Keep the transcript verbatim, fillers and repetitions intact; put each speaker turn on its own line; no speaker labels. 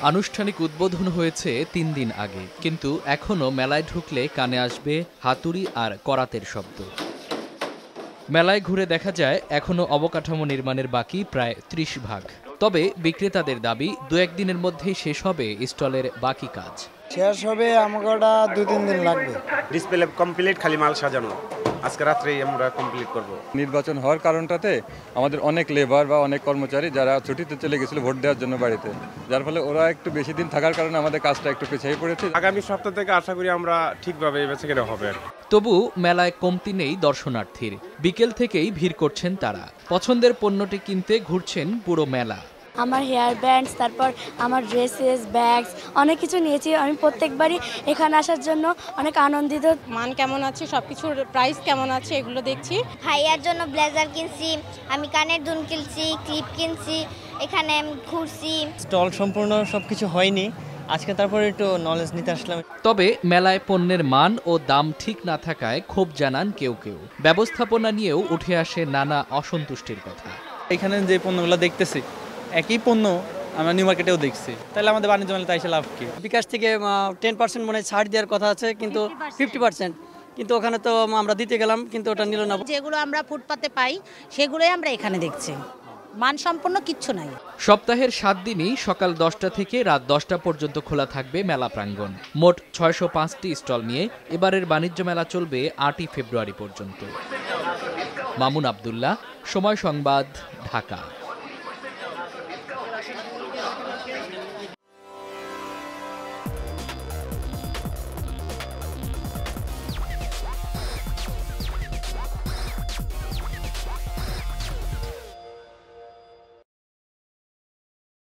আনুষ্ঠানিক উদ্বোধন হয়েছে তিন দিন আগে, কিন্তু এখনও মেলায় ঢুকলে কানে আসবে হাতুড়ি আর করাতের শব্দ। মেলায় ঘুরে দেখা যায় এখনও অবকাঠামো নির্মাণের বাকি প্রায় ত্রিশ ভাগ। তবে বিক্রেতাদের দাবি দু একদিনের মধ্যেই শেষ হবে স্টলের বাকি কাজ।
শেষ হবে আমাকে দু তিন দিন লাগবে।
ডিসপ্লে কমপ্লিট, খালি মাল সাজানো। আজকে রাত্রেই আমরা কমপ্লিট করব।
নির্বাচন হওয়ার কারণটাতে আমাদের অনেক লেবার বা অনেক কর্মচারী যারা ছুটিতে চলে গেছিল ভোট দেওয়ার জন্য বাড়িতে, যার ফলে ওরা একটু বেশি দিন থাকার কারণে আমাদের কাজটা একটু পিছিয়ে পড়েছে।
আগামী সপ্তাহ থেকে আশা করি আমরা ঠিকভাবে বেচাকেনা হবে।
তবু মেলায় কমতি নেই দর্শনার্থীর। বিকেল থেকেই ভিড় করছেন তারা। পছন্দের পণ্যটি কিনতে ঘুরছেন পুরো মেলা।
আমার হেয়ার ব্যান্ডস, তারপর আমার ড্রেসেস, ব্যাগস অনেক কিছু নিয়েছি। আমি প্রত্যেকবারই এখানে আসার জন্য অনেক আনন্দিত।
মান কেমন আছে, সব কিছুর প্রাইস কেমন আছে এগুলো দেখছি।
ভাইয়ার জন্য ব্লেজার কিনছি, আমি কানের দুল কিনছি, ক্লিপ কিনছি, এখানে ঘুরছি।
স্টল সম্পূর্ণ সব কিছু হয়নি, আজকে তারপরে একটু নলেজ নিতে আসলাম।
তবে মেলায় পণ্যের মান ও দাম ঠিক না থাকায় ক্ষোভ জানান কেউ কেউ। ব্যবস্থাপনা নিয়েও উঠে আসে নানা অসন্তুষ্টির কথা।
এখানে যে পণ্যগুলো দেখতেছি একই পণ্য আমরা নিউ মার্কেটেও দেখছি, তাহলে আমাদের বাণিজ্য মেলাতে এসে লাভ কি?
বিকাশ থেকে টেন পার্সেন্ট মনে ছাড় দেওয়ার কথা আছে, কিন্তু ফিফটি পার্সেন্ট কিন্তু ওখানে তো আমরা দিতে গেলাম, কিন্তু ওটা নিল না।
যেগুলো আমরা ফুটপাতে পাই সেগুলোই আমরা এখানে দেখছি, মানসম্পন্ন কিচ্ছু নাই।
সপ্তাহের সাত দিনই সকাল দশটা থেকে রাত দশটা পর্যন্ত খোলা থাকবে মেলা প্রাঙ্গণ। মোট ছয়শো পাঁচটি স্টল নিয়ে এবারের বাণিজ্য মেলা চলবে আটই ফেব্রুয়ারি পর্যন্ত। মামুন আবদুল্লাহ, সময় সংবাদ, ঢাকা।